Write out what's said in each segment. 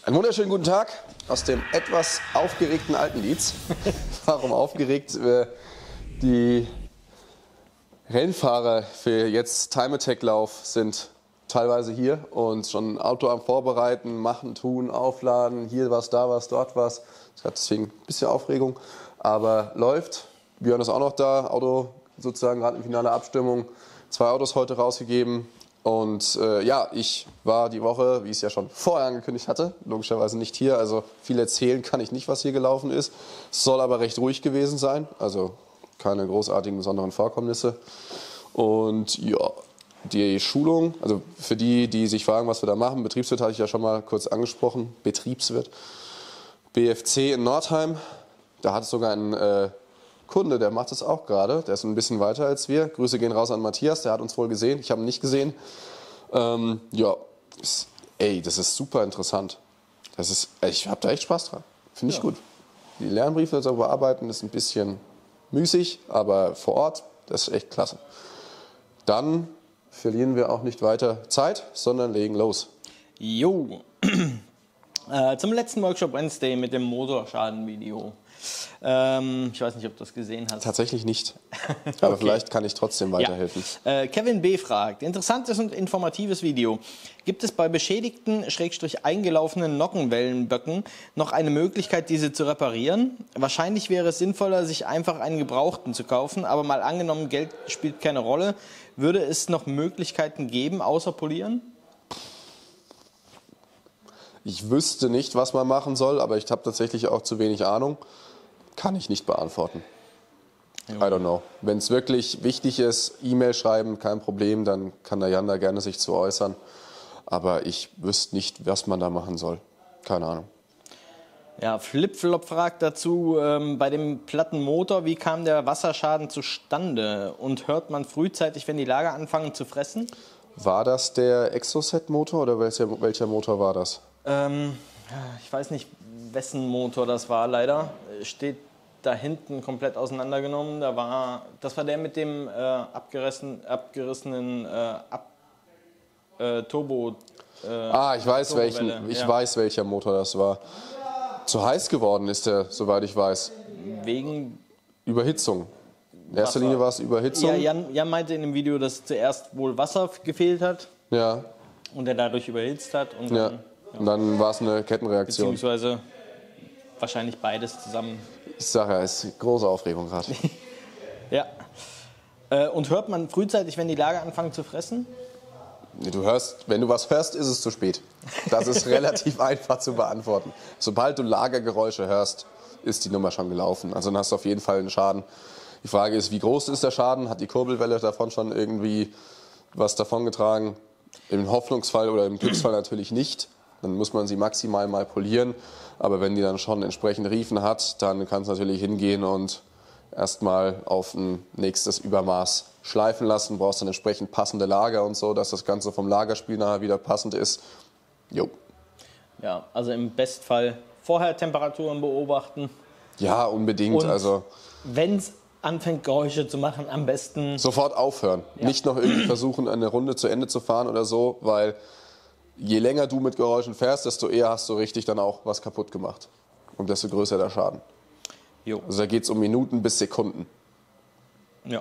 Einen wunderschönen guten Tag aus dem etwas aufgeregten Altendietz. Warum aufgeregt? Die Rennfahrer für jetzt Time Attack Lauf sind teilweise hier und schon Auto am Vorbereiten, machen, tun, aufladen, hier was, da was, dort was. Das hat deswegen ein bisschen Aufregung, aber läuft. Björn ist auch noch da, Auto sozusagen gerade in finaler Abstimmung. 2 Autos heute rausgegeben. Und ja, ich war die Woche, wie ich es ja schon vorher angekündigt hatte, logischerweise nicht hier. Also viel erzählen kann ich nicht, was hier gelaufen ist. Es soll aber recht ruhig gewesen sein, also keine großartigen besonderen Vorkommnisse. Und ja, die Schulung, also für die, die sich fragen, was wir da machen, Betriebswirt hatte ich ja schon mal kurz angesprochen, Betriebswirt. BFC in Nordheim, da hat es sogar einen Kunde, der macht es auch gerade, der ist ein bisschen weiter als wir. Grüße gehen raus an Matthias, der hat uns wohl gesehen, ich habe ihn nicht gesehen. Ja, das ist super interessant. Ich habe da echt Spaß dran, finde ich gut. Die Lernbriefe so bearbeiten ist ein bisschen müßig, aber vor Ort, das ist echt klasse. Dann verlieren wir auch nicht weiter Zeit, sondern legen los. Jo, zum letzten Workshop Wednesday mit dem Motorschadenvideo. Ich weiß nicht, ob du das gesehen hast. Tatsächlich nicht, aber okay. Vielleicht kann ich trotzdem weiterhelfen. Ja. Kevin B. fragt, interessantes und informatives Video. Gibt es bei beschädigten, eingelaufenen Nockenwellenböcken noch eine Möglichkeit, diese zu reparieren? Wahrscheinlich wäre es sinnvoller, sich einfach einen Gebrauchten zu kaufen, aber mal angenommen, Geld spielt keine Rolle. Würde es noch Möglichkeiten geben, außer polieren? Ich wüsste nicht, was man machen soll, aber ich habe tatsächlich auch zu wenig Ahnung. Kann ich nicht beantworten. I don't know. Wenn es wirklich wichtig ist, E-Mail schreiben, kein Problem, dann kann der Jan da gerne sich zu äußern. Aber ich wüsste nicht, was man da machen soll. Keine Ahnung. Ja, Flipflop fragt dazu, bei dem platten Motor, wie kam der Wasserschaden zustande? Und hört man frühzeitig, wenn die Lager anfangen zu fressen? War das der Exocet-Motor oder welcher Motor war das? Ich weiß nicht, wessen Motor das war leider. Steht da hinten komplett auseinandergenommen. Das war der mit dem abgerissenen Turbo. Ich weiß weiß, welcher Motor das war. Zu heiß geworden ist der, soweit ich weiß. Wegen Überhitzung. In erster Linie war es Überhitzung. Ja, Jan meinte in dem Video, dass zuerst wohl Wasser gefehlt hat. Ja. Und er dadurch überhitzt hat. Und und dann war es eine Kettenreaktion. Beziehungsweise wahrscheinlich beides zusammen. Ich sage ja, es ist große Aufregung gerade. Ja. Und hört man frühzeitig, wenn die Lager anfangen zu fressen? Wenn du was hörst, ist es zu spät. Das ist relativ einfach zu beantworten. Sobald du Lagergeräusche hörst, ist die Nummer schon gelaufen. Also dann hast du auf jeden Fall einen Schaden. Die Frage ist, wie groß ist der Schaden? Hat die Kurbelwelle davon schon irgendwie was davongetragen? Im Hoffnungsfall oder im Glücksfall natürlich nicht. Dann muss man sie maximal mal polieren. Aber wenn die dann schon entsprechend Riefen hat, dann kann es natürlich hingehen und erstmal auf ein nächstes Übermaß schleifen lassen. Brauchst dann entsprechend passende Lager und so, dass das Ganze vom Lagerspiel nachher wieder passend ist. Jo. Ja, also im Bestfall vorher Temperaturen beobachten. Ja, unbedingt. Und wenn es anfängt, Geräusche zu machen, am besten sofort aufhören. Ja. Nicht noch irgendwie versuchen, eine Runde zu Ende zu fahren oder so, weil je länger du mit Geräuschen fährst, desto eher hast du richtig dann auch was kaputt gemacht. Und desto größer der Schaden. Jo. Also da geht es um Minuten bis Sekunden. Ja.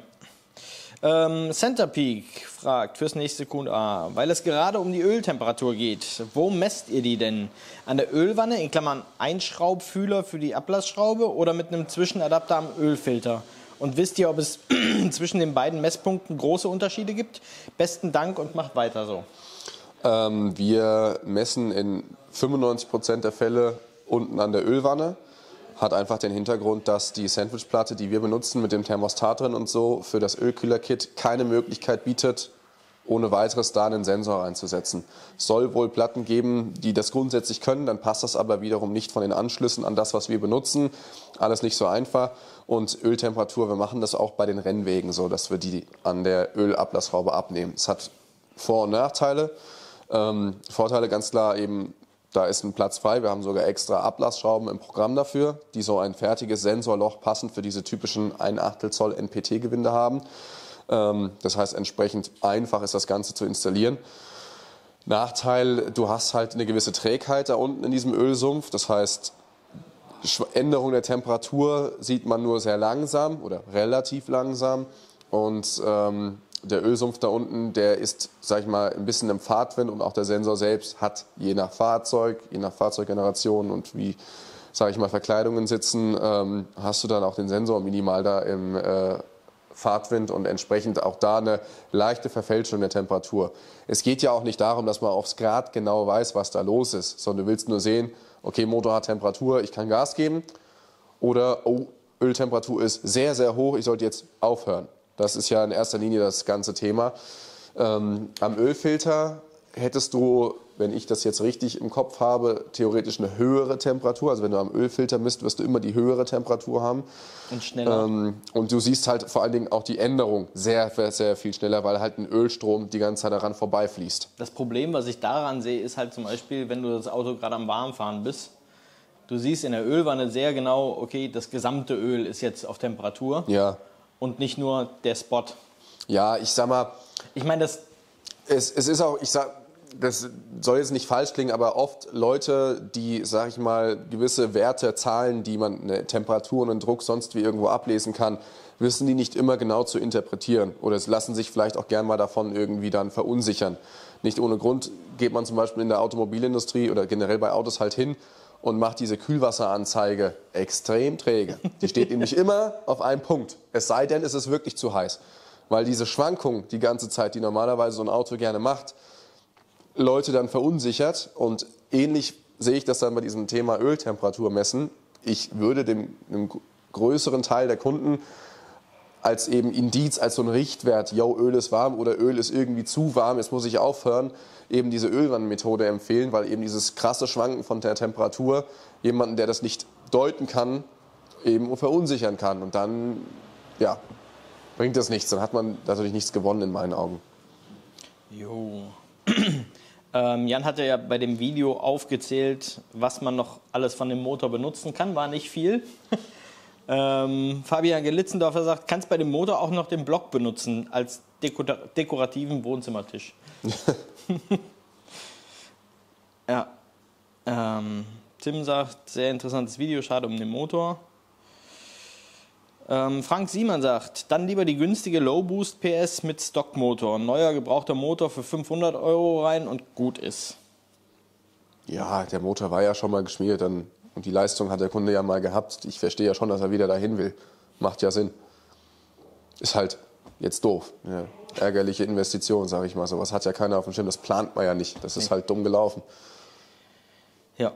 Centerpeak fragt fürs nächste Q&A, weil es gerade um die Öltemperatur geht. Wo messt ihr die denn? An der Ölwanne, in Klammern Einschraubfühler für die Ablassschraube oder mit einem Zwischenadapter am Ölfilter? Und wisst ihr, ob es zwischen den beiden Messpunkten große Unterschiede gibt? Besten Dank und macht weiter so. Wir messen in 95% der Fälle unten an der Ölwanne. Hat einfach den Hintergrund, dass die Sandwichplatte, die wir benutzen mit dem Thermostat drin und so, für das Ölkühlerkit keine Möglichkeit bietet, ohne weiteres da einen Sensor einzusetzen. Es soll wohl Platten geben, die das grundsätzlich können, dann passt das aber wiederum nicht von den Anschlüssen an das, was wir benutzen. Alles nicht so einfach. Und Öltemperatur, wir machen das auch bei den Rennwegen so, dass wir die an der Ölablassschraube abnehmen. Es hat Vor- und Nachteile. Vorteile ganz klar eben, da ist ein Platz frei. Wir haben sogar extra Ablassschrauben im Programm dafür, die so ein fertiges Sensorloch passend für diese typischen 1/8 Zoll NPT-Gewinde haben. Das heißt, entsprechend einfach ist das Ganze zu installieren. Nachteil, du hast halt eine gewisse Trägheit da unten in diesem Ölsumpf. Das heißt, Änderung der Temperatur sieht man nur sehr langsam oder relativ langsam. Und der Ölsumpf da unten, der ist, sag ich mal, ein bisschen im Fahrtwind, und auch der Sensor selbst hat je nach Fahrzeug, je nach Fahrzeuggeneration und wie, sage ich mal, Verkleidungen sitzen, hast du dann auch den Sensor minimal da im Fahrtwind und entsprechend auch da eine leichte Verfälschung der Temperatur. Es geht ja auch nicht darum, dass man aufs Grad genau weiß, was da los ist, sondern du willst nur sehen, okay, Motor hat Temperatur, ich kann Gas geben, oder oh, Öltemperatur ist sehr, sehr hoch, ich sollte jetzt aufhören. Das ist ja in erster Linie das ganze Thema. Am Ölfilter hättest du, wenn ich das jetzt richtig im Kopf habe, theoretisch eine höhere Temperatur. Also wenn du am Ölfilter misst, wirst du immer die höhere Temperatur haben. Und schneller. Und du siehst halt vor allen Dingen auch die Änderung sehr, sehr viel schneller, weil halt ein Ölstrom die ganze Zeit daran vorbeifließt. Das Problem, was ich daran sehe, ist halt zum Beispiel, wenn du das Auto gerade am Warmfahren bist, du siehst in der Ölwanne sehr genau, okay, das gesamte Öl ist jetzt auf Temperatur. Ja. Und nicht nur der Spot. Ja, ich sag mal, ich meine, es ist auch, das soll jetzt nicht falsch klingen, aber oft Leute, die, sag ich mal, gewisse Werte, Zahlen, die man, eine Temperatur und einen Druck sonst wie irgendwo ablesen kann, wissen die nicht immer genau zu interpretieren. Oder es lassen sich vielleicht auch gern mal davon irgendwie dann verunsichern. Nicht ohne Grund geht man zum Beispiel in der Automobilindustrie oder generell bei Autos halt hin und macht diese Kühlwasseranzeige extrem träge. Die steht nämlich immer auf einem Punkt. Es sei denn, es ist wirklich zu heiß. Weil diese Schwankung die ganze Zeit, die normalerweise so ein Auto gerne macht, Leute dann verunsichert. Und ähnlich sehe ich das dann bei diesem Thema Öltemperatur messen. Ich würde dem größeren Teil der Kunden als eben Indiz, als so ein Richtwert, yo, Öl ist warm oder Öl ist irgendwie zu warm, jetzt muss ich aufhören, eben diese Ölwannenmethode empfehlen, weil eben dieses krasse Schwanken von der Temperatur jemanden, der das nicht deuten kann, eben verunsichern kann. Und dann, ja, bringt das nichts. Dann hat man natürlich nichts gewonnen in meinen Augen. Jo. Jan hatte ja bei dem Video aufgezählt, was man noch alles von dem Motor benutzen kann. War nicht viel. Fabian Gelitzendorfer sagt, kannst bei dem Motor auch noch den Block benutzen als dekorativen Wohnzimmertisch. Ja. Tim sagt, sehr interessantes Video, schade um den Motor. Frank Siemann sagt, dann lieber die günstige Low Boost PS mit Stockmotor. Neuer gebrauchter Motor für 500 € rein und gut ist. Ja, der Motor war ja schon mal geschmiert und die Leistung hat der Kunde ja mal gehabt. Ich verstehe ja schon, dass er wieder dahin will. Macht ja Sinn. Ist halt jetzt doof. Ja, ärgerliche Investition, sage ich mal. Sowas hat ja keiner auf dem Schirm. Das plant man ja nicht. Das ist halt dumm gelaufen. Ja.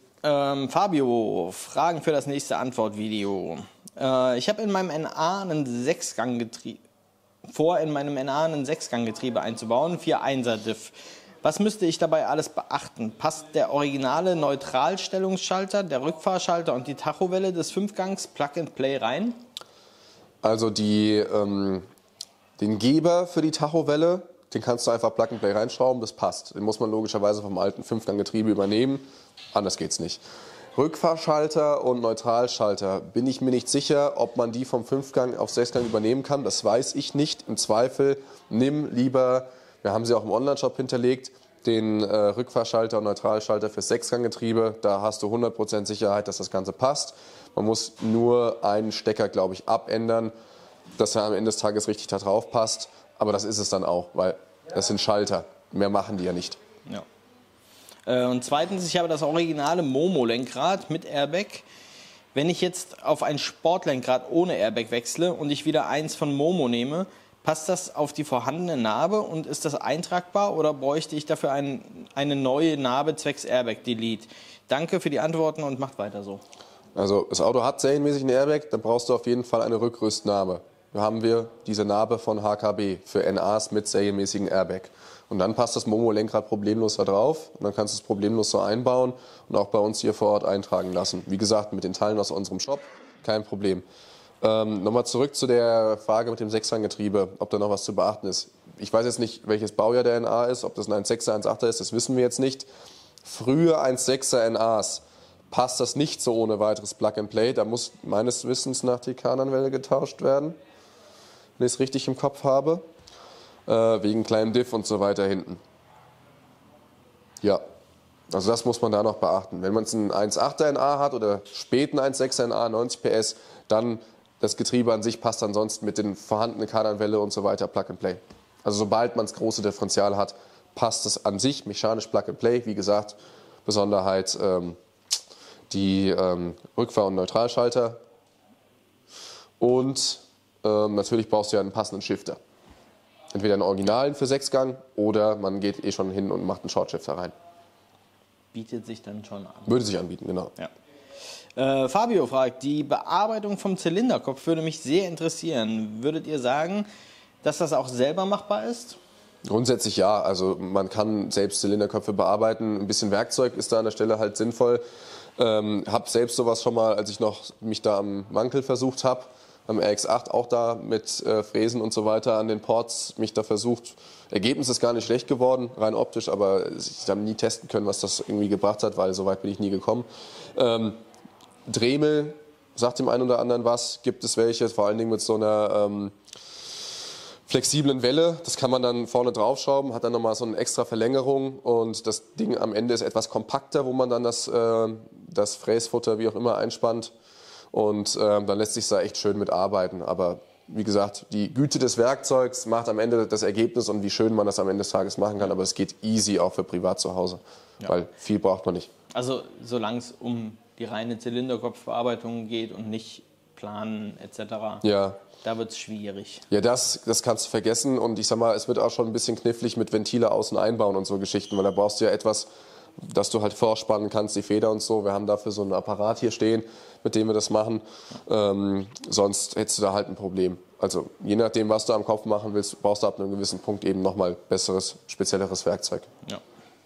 Fabio, Fragen für das nächste Antwortvideo. Ich habe in meinem NA einen Sechsganggetriebe in meinem NA ein Sechsganggetriebe einzubauen, 4-1er Diff. Was müsste ich dabei alles beachten? Passt der originale Neutralstellungsschalter, der Rückfahrschalter und die Tachowelle des 5-Gangs Plug-and-Play rein? Also den Geber für die Tachowelle, den kannst du einfach Plug-and-Play reinschrauben, das passt. Den muss man logischerweise vom alten 5-Gang-Getriebe übernehmen, anders geht's nicht. Rückfahrschalter und Neutralschalter, bin ich mir nicht sicher, ob man die vom 5-Gang auf 6-Gang übernehmen kann, das weiß ich nicht. Im Zweifel nimm lieber, wir haben sie auch im Onlineshop hinterlegt, den Rückfahrschalter und Neutralschalter fürs 6-Gang-Getriebe. Da hast du 100% Sicherheit, dass das Ganze passt. Man muss nur einen Stecker, glaube ich, abändern, dass er am Ende des Tages richtig da drauf passt. Aber das ist es dann auch, weil das sind Schalter. Mehr machen die ja nicht. Ja. Und zweitens, ich habe das originale Momo-Lenkrad mit Airbag. Wenn ich jetzt auf ein Sportlenkrad ohne Airbag wechsle und ich wieder eins von Momo nehme, passt das auf die vorhandene Narbe und ist das eintragbar oder bräuchte ich dafür eine neue Narbe zwecks Airbag Delete? Danke für die Antworten und macht weiter so. Also das Auto hat serienmäßig ein Airbag, dann brauchst du auf jeden Fall eine Rückrüstnarbe. Da haben wir diese Narbe von HKB für NAs mit serienmäßigen Airbag. Und dann passt das Momo-Lenkrad problemlos da drauf und dann kannst du es problemlos so einbauen und auch bei uns hier vor Ort eintragen lassen. Wie gesagt, mit den Teilen aus unserem Shop, kein Problem. Nochmal zurück zu der Frage mit dem Sechsganggetriebe, ob da noch was zu beachten ist. Ich weiß jetzt nicht, welches Baujahr der NA ist, ob das ein 1.6er, 1.8er ist, das wissen wir jetzt nicht. Frühe 1.6er NAs passt das nicht so ohne weiteres Plug-and-Play. Da muss meines Wissens nach die Kardanwelle getauscht werden, wenn ich es richtig im Kopf habe. Wegen kleinem Diff und so weiter hinten. Ja, also das muss man da noch beachten. Wenn man einen 1.8er NA hat oder späten 1.6er NA, 90 PS, dann das Getriebe an sich passt ansonsten mit den vorhandenen Kardanwelle und so weiter Plug and Play. Also sobald man das große Differential hat, passt es an sich mechanisch Plug and Play. Wie gesagt, Besonderheit die Rückfahr- und Neutralschalter. Und natürlich brauchst du ja einen passenden Shifter. Entweder einen Originalen für 6-Gang oder man geht schon hin und macht einen Short-Shifter rein. Bietet sich dann schon an. Würde sich anbieten, genau. Ja. Fabio fragt, die Bearbeitung vom Zylinderkopf würde mich sehr interessieren. Würdet ihr sagen, dass das auch selber machbar ist? Grundsätzlich ja, also man kann selbst Zylinderköpfe bearbeiten. Ein bisschen Werkzeug ist da an der Stelle halt sinnvoll. Habe selbst sowas schon mal, als ich noch mich da am Wankel versucht habe, am RX-8 auch da mit Fräsen und so weiter an den Ports mich da versucht. Ergebnis ist gar nicht schlecht geworden, rein optisch, aber ich habe nie testen können, was das irgendwie gebracht hat, weil so weit bin ich nie gekommen. Dremel sagt dem einen oder anderen was, gibt es welche, vor allen Dingen mit so einer flexiblen Welle. Das kann man dann vorne draufschrauben, hat dann nochmal so eine extra Verlängerung und das Ding am Ende ist etwas kompakter, wo man dann das Fräsfutter wie auch immer einspannt. Und dann lässt sich da echt schön mit arbeiten. Aber wie gesagt, die Güte des Werkzeugs macht am Ende das Ergebnis und wie schön man das am Ende des Tages machen kann. Aber es geht easy auch für privat zu Hause, weil viel braucht man nicht. Also solange es um die reine Zylinderkopfbearbeitung geht und nicht planen etc., ja. Da wird es schwierig. Ja, das kannst du vergessen. Und ich sag mal, es wird auch schon ein bisschen knifflig mit Ventile außen einbauen und so Geschichten, weil da brauchst du ja etwas, dass du halt vorspannen kannst, die Feder und so. Wir haben dafür so einen Apparat hier stehen, mit dem wir das machen. Sonst hättest du da halt ein Problem. Also je nachdem, was du am Kopf machen willst, brauchst du ab einem gewissen Punkt eben nochmal besseres, spezielleres Werkzeug. Ja.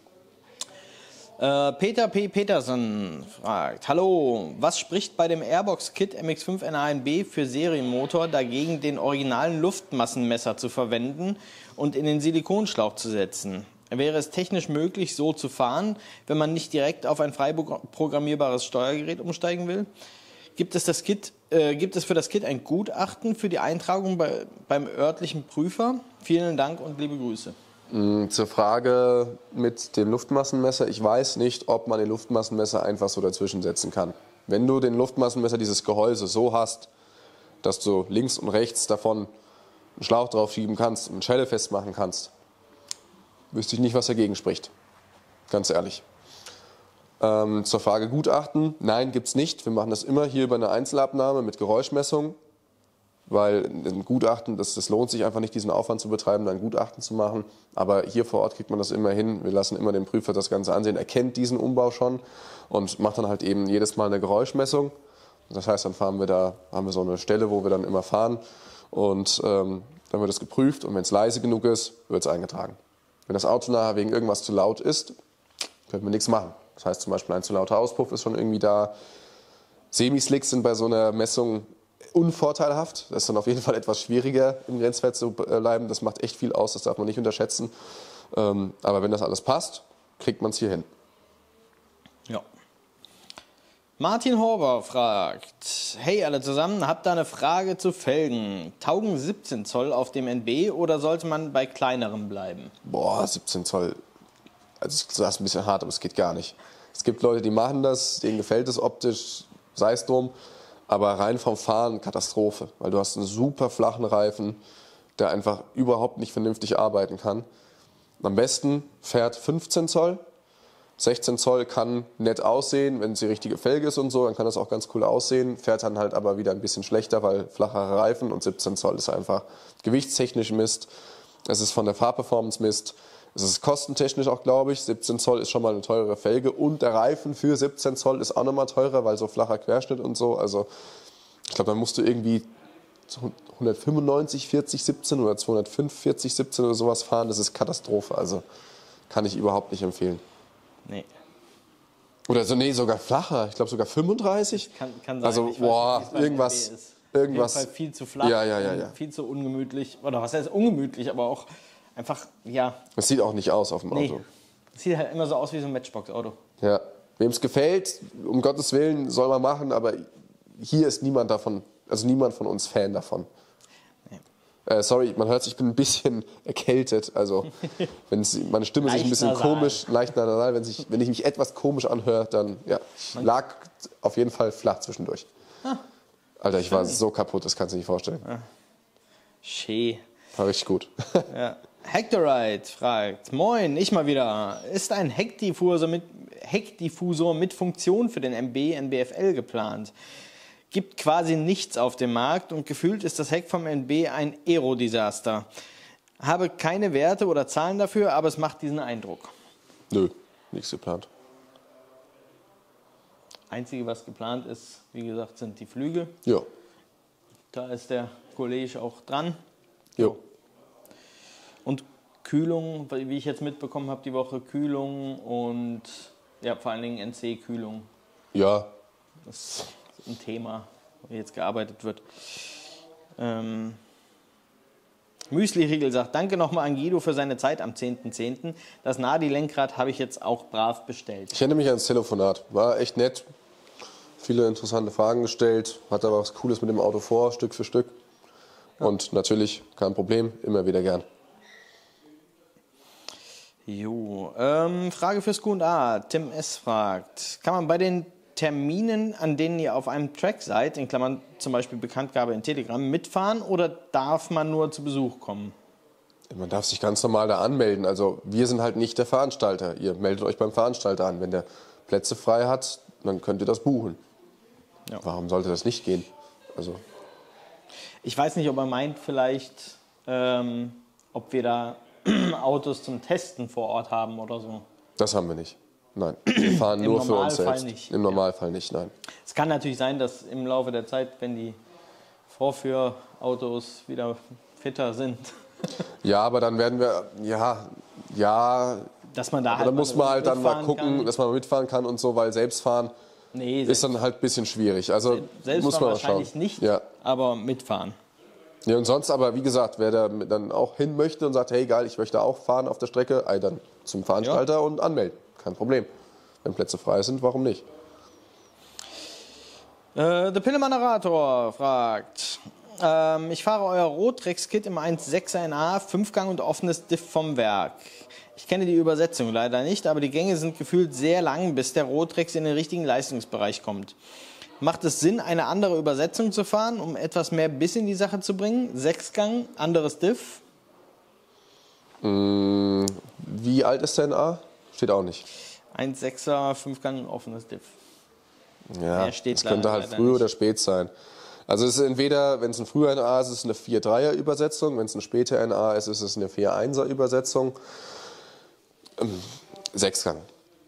Peter P. Petersen fragt, hallo, was spricht bei dem Airbox Kit MX5 NANB für Serienmotor dagegen, den originalen Luftmassenmesser zu verwenden und in den Silikonschlauch zu setzen? Wäre es technisch möglich, so zu fahren, wenn man nicht direkt auf ein frei programmierbares Steuergerät umsteigen will? Gibt es für das Kit ein Gutachten für die Eintragung beim örtlichen Prüfer? Vielen Dank und liebe Grüße. Zur Frage mit dem Luftmassenmesser. Ich weiß nicht, ob man den Luftmassenmesser einfach so dazwischen setzen kann. Wenn du den Luftmassenmesser, dieses Gehäuse, so hast, dass du links und rechts davon einen Schlauch drauf schieben kannst und eine Schelle festmachen kannst, wüsste ich nicht, was dagegen spricht. Ganz ehrlich. Zur Frage Gutachten. Nein, gibt es nicht. Wir machen das immer hier über eine Einzelabnahme mit Geräuschmessung. Weil ein Gutachten, das lohnt sich einfach nicht, diesen Aufwand zu betreiben, da ein Gutachten zu machen. Aber hier vor Ort kriegt man das immer hin. Wir lassen immer den Prüfer das Ganze ansehen. Er kennt diesen Umbau schon und macht dann halt eben jedes Mal eine Geräuschmessung. Das heißt, dann haben wir so eine Stelle, wo wir dann immer fahren. Und dann wird es geprüft und wenn es leise genug ist, wird es eingetragen. Wenn das Auto nachher wegen irgendwas zu laut ist, können wir nichts machen. Das heißt zum Beispiel, ein zu lauter Auspuff ist schon irgendwie da. Semislicks sind bei so einer Messung unvorteilhaft. Das ist dann auf jeden Fall etwas schwieriger, im Grenzwert zu bleiben. Das macht echt viel aus, das darf man nicht unterschätzen. Aber wenn das alles passt, kriegt man es hier hin. Ja. Martin Horber fragt, hey alle zusammen, habt ihr eine Frage zu Felgen? Taugen 17 Zoll auf dem NB oder sollte man bei kleinerem bleiben? Boah, 17 Zoll. Also das ist ein bisschen hart, aber es geht gar nicht. Es gibt Leute, die machen das, denen gefällt es optisch, sei es drum. Aber rein vom Fahren Katastrophe, weil du hast einen super flachen Reifen, der einfach überhaupt nicht vernünftig arbeiten kann. Am besten fährt 15 Zoll. 16 Zoll kann nett aussehen, wenn es die richtige Felge ist und so, dann kann das auch ganz cool aussehen. Fährt dann halt aber wieder ein bisschen schlechter, weil flachere Reifen und 17 Zoll ist einfach gewichtstechnisch Mist. Es ist von der Fahrperformance Mist. Es ist kostentechnisch auch, glaube ich. 17 Zoll ist schon mal eine teurere Felge und der Reifen für 17 Zoll ist auch nochmal teurer, weil so flacher Querschnitt und so. Also ich glaube, dann musst du irgendwie 195, 40, 17 oder 205, 40, 17 oder sowas fahren. Das ist Katastrophe. Also kann ich überhaupt nicht empfehlen. Nee. Oder so, nee, sogar flacher. Ich glaube sogar 35. Kann sein. Also, boah, irgendwas. Auf jeden Fall viel zu flach, Ja. viel zu ungemütlich. Oder was heißt ungemütlich, aber auch einfach, ja. Das sieht auch nicht aus auf dem Auto. Es sieht halt immer so aus wie so ein Matchbox-Auto. Ja. Wem es gefällt, um Gottes Willen, soll man machen, aber hier ist niemand davon, also niemand von uns Fan davon. Nee. Sorry, man hört, ich bin ein bisschen erkältet. Also, meine Stimme sich ein bisschen komisch, leicht nasal. Wenn ich mich etwas komisch anhöre, dann, ja, ich lag auf jeden Fall flach zwischendurch. Alter, ich war so kaputt, das kannst du dir nicht vorstellen. Schee. War richtig gut. Ja. Hectorite fragt, moin, ich mal wieder. Ist ein Heckdiffusor mit Funktion für den MB NBFL geplant? Gibt quasi nichts auf dem Markt und gefühlt ist das Heck vom NB ein Aero-Desaster. Habe keine Werte oder Zahlen dafür, aber es macht diesen Eindruck. Nö, nichts geplant. Einzige, was geplant ist, wie gesagt, sind die Flügel. Ja. Da ist der Kollege auch dran. Jo. Und Kühlung, wie ich jetzt mitbekommen habe, die Woche Kühlung und ja, vor allen Dingen NC-Kühlung. Ja. Das ist ein Thema, wo jetzt gearbeitet wird. Müsli-Riegel sagt, danke nochmal an Guido für seine Zeit am 10.10. Das Nadi-Lenkrad habe ich jetzt auch brav bestellt. Ich erinnere mich ans Telefonat. War echt nett. Viele interessante Fragen gestellt. Hat aber was Cooles mit dem Auto vor, Stück für Stück. Ja. Und natürlich, kein Problem, immer wieder gern. Jo, Frage fürs Q&A. Tim S. fragt, kann man bei den Terminen, an denen ihr auf einem Track seid, in Klammern zum Beispiel Bekanntgabe in Telegram, mitfahren oder darf man nur zu Besuch kommen? Man darf sich ganz normal da anmelden. Also wir sind halt nicht der Veranstalter. Ihr meldet euch beim Veranstalter an. Wenn der Plätze frei hat, dann könnt ihr das buchen. Ja. Warum sollte das nicht gehen? Also ich weiß nicht, ob er meint vielleicht, ob wir da Autos zum Testen vor Ort haben oder so. Das haben wir nicht. Nein, wir fahren nur für uns selbst. Nicht. Im Normalfall nicht, nein. Es kann natürlich sein, dass im Laufe der Zeit, wenn die Vorführautos wieder fitter sind. Ja, aber dann werden wir, ja. Dass man da halt. Da muss man halt dann mal gucken, dass man mitfahren kann und so, weil Selbstfahren ist dann halt ein bisschen schwierig. Also muss man wahrscheinlich schauen. Nicht, ja. Aber mitfahren. Ja, und sonst aber, wie gesagt, wer da dann auch hin möchte und sagt, hey geil, ich möchte auch fahren auf der Strecke, dann zum Veranstalter und anmelden. Kein Problem. Wenn Plätze frei sind, warum nicht? Der Pillemann-Narrator fragt, ich fahre euer Rotrex-Kit im 1.6er NA, 5-Gang und offenes Diff vom Werk. Ich kenne die Übersetzung leider nicht, aber die Gänge sind gefühlt sehr lang, bis der Rotrex in den richtigen Leistungsbereich kommt. Macht es Sinn, eine andere Übersetzung zu fahren, um etwas mehr Biss in die Sache zu bringen? 6-Gang, anderes Diff? Wie alt ist der NA? Steht auch nicht. 1.6er, 5-Gang, offenes Diff. Ja, es könnte halt früh oder spät sein. Also es ist entweder, wenn es ein früher NA ist, ist es eine 4.3er Übersetzung, wenn es ein später NA ist, ist es eine 4.1er Übersetzung. 6-Gang.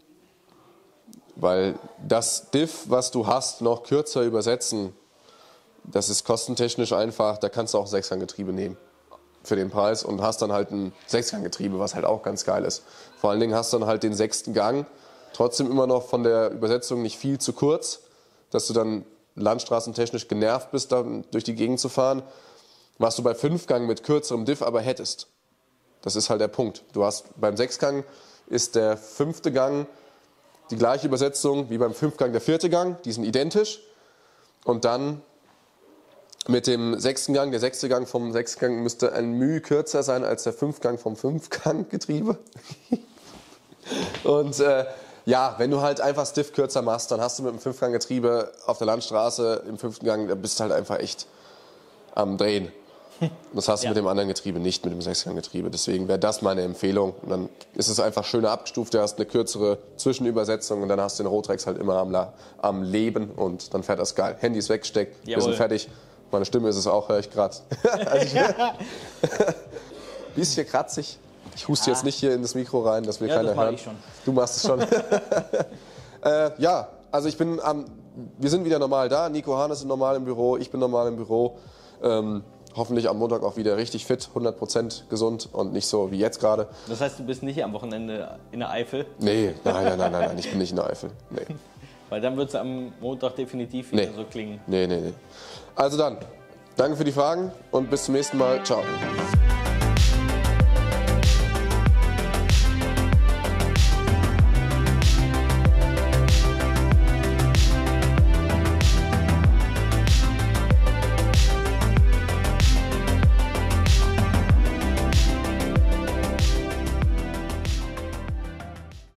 Weil das Diff, was du hast, noch kürzer übersetzen, das ist kostentechnisch einfach, da kannst du auch 6-Gang-Getriebe nehmen für den Preis und hast dann halt ein 6-Gang-Getriebe, was halt auch ganz geil ist. Vor allen Dingen hast du dann halt den 6. Gang, trotzdem immer noch von der Übersetzung nicht viel zu kurz, dass du dann landstraßentechnisch genervt bist, dann durch die Gegend zu fahren, was du bei 5-Gang mit kürzerem Diff aber hättest. Das ist halt der Punkt. Du hast beim 6-Gang ist der 5. Gang die gleiche Übersetzung wie beim 5-Gang der 4. Gang, die sind identisch. Und dann mit dem 6. Gang, der 6. Gang vom 6. Gang müsste ein Mühe kürzer sein als der 5-Gang vom 5-Gang-Getriebe. Und ja, wenn du halt einfach das Diff kürzer machst, dann hast du mit dem 5-Gang-Getriebe auf der Landstraße im 5. Gang, da bist du halt einfach echt am Drehen. Das hast du mit dem anderen Getriebe nicht, mit dem 6-Gang-Getriebe. Deswegen wäre das meine Empfehlung. Und dann ist es einfach schöner abgestuft, du hast eine kürzere Zwischenübersetzung und dann hast du den Rotrex halt immer am Leben und dann fährt das geil. Handy ist weggesteckt, wir sind fertig. Meine Stimme ist es auch, höre ich gerade. Bisschen kratzig. Ich huste jetzt nicht hier in das Mikro rein, dass wir keiner hören. Ich schon. Du machst es schon. Ja, also wir sind wieder normal da. Nico Hahn ist normal im Büro, ich bin normal im Büro. Hoffentlich am Montag auch wieder richtig fit, 100% gesund und nicht so wie jetzt gerade. Das heißt, du bist nicht am Wochenende in der Eifel? Nee, nein, ich bin nicht in der Eifel. Nee. Weil dann wird es am Montag definitiv wieder so klingen. Nee. Also dann, danke für die Fragen und bis zum nächsten Mal. Ciao.